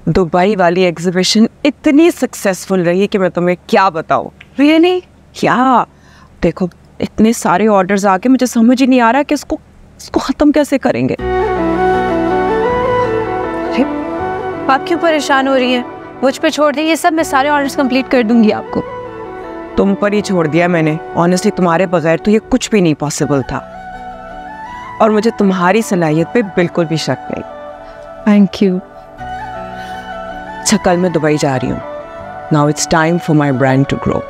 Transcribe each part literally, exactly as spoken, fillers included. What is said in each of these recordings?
Dubai वाली exhibition इतनी successful रही कि मैं तुम्हें क्या बताऊँ। रियली? क्या देखो, इतने सारे ऑर्डर्स आके मुझे समझ ही नहीं आ रहा कि इसको इसको ख़त्म कैसे करेंगे। आप क्यों परेशान हो रही हैं? मुझ पे छोड़ दी, ये सब मैं सारे ऑर्डर्स कंप्लीट कर दूंगी आपको। तुम पर ही छोड़ दिया मैंने। ऑनेस्टली तुम्हारे बगैर तो ये कुछ भी नहीं पॉसिबल था, और मुझे तुम्हारी सलाहियत पे बिल्कुल भी शक नहीं। Thank you. अच्छा, कल मैं दुबई जा रही हूँ। Now it's time for my brand to grow.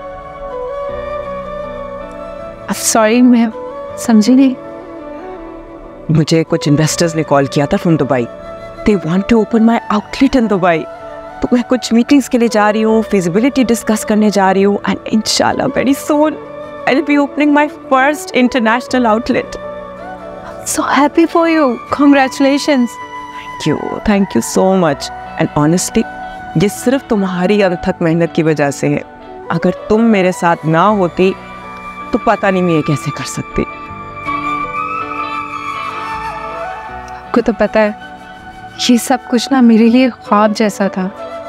Sorry, मैं समझी नहीं। मुझे कुछ इन्वेस्टर्स ने कॉल किया था from Dubai. They want to open my outlet in Dubai. तो मैं कुछ मीटिंग्स के लिए जा रही हूँ, फिजिबिलिटी डिस्कस करने जा रही हूँ, एंड इंशाल्लाह very soon I will be opening my first international outlet. So happy for you. Congratulations. Thank you, thank you so much. And honestly, ये सिर्फ तुम्हारी अनथक मेहनत की वजह से है। अगर तुम मेरे साथ ना होती तो पता नहीं मैं ये कैसे कर सकती। आपको तो पता है, ये सब कुछ ना मेरे लिए ख्वाब जैसा था।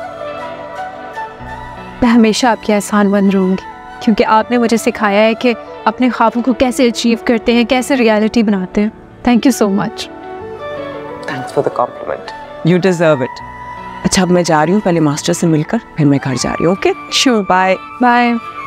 मैं हमेशा आपकी एहसान मंद रहूंगी, क्योंकि आपने मुझे सिखाया है कि अपने ख्वाबों को कैसे अचीव करते हैं, कैसे रियलिटी बनाते हैं। Thank you so much. Thanks for the compliment, you deserve it. अच्छा, अब मैं जा रही हूँ, पहले मास्टर से मिलकर फिर मैं घर जा रही हूँ। Okay, sure. Bye bye.